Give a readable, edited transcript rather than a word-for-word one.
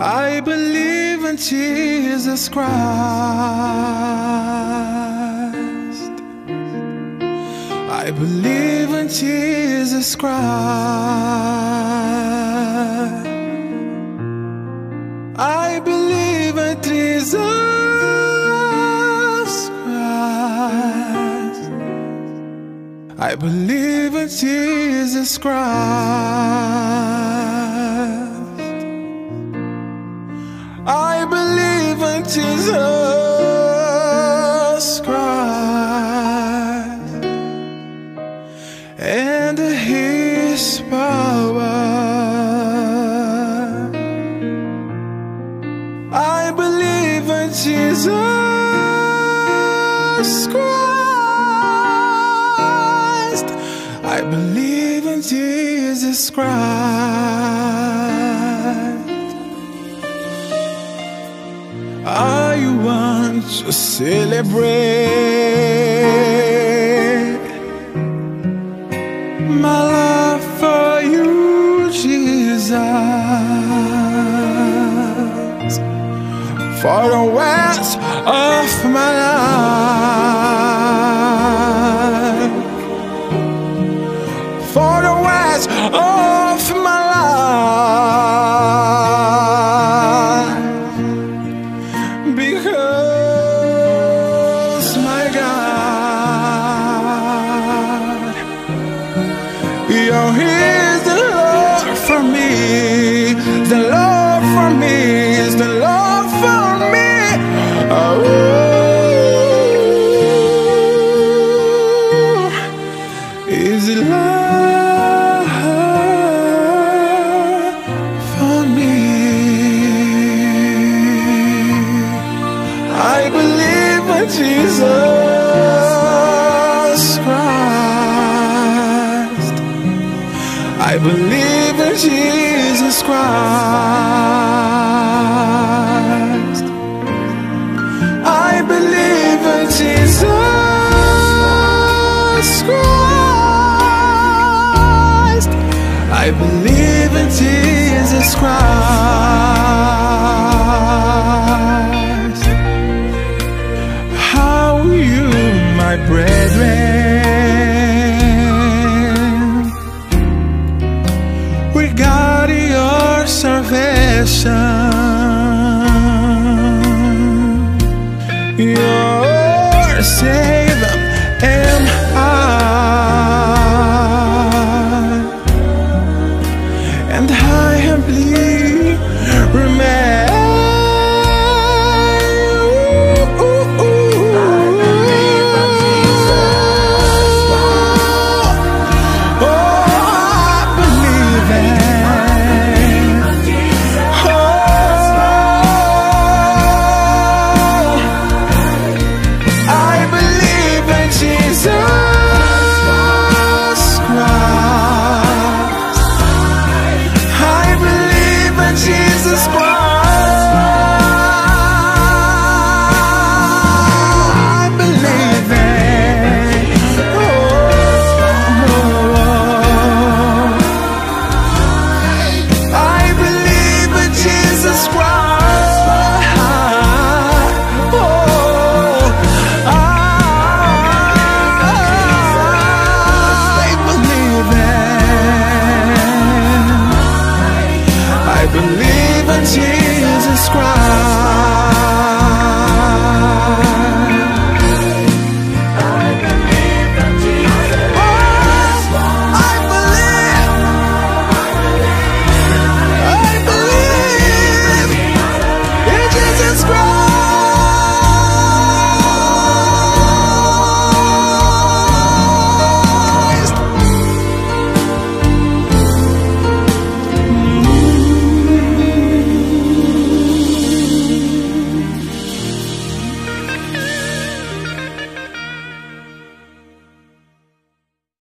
I believe in Jesus Christ. I believe in Jesus Christ. I believe in Jesus Christ. I believe in Jesus Christ. I believe in Jesus Christ and His power. I believe in Jesus Christ. I believe in Jesus Christ. I want to celebrate my love for you, Jesus, for the rest of my life, for the rest of my life, because my God, You're is the Lord for me, the Lord for me is the Lord for me. Oh, is the Lord for me. I believe in Jesus Christ. I believe in Jesus Christ. I believe in Jesus Christ. I believe in Jesus Christ. How you, my brethren, regard your salvation, your Savior am I, and I humbly remain.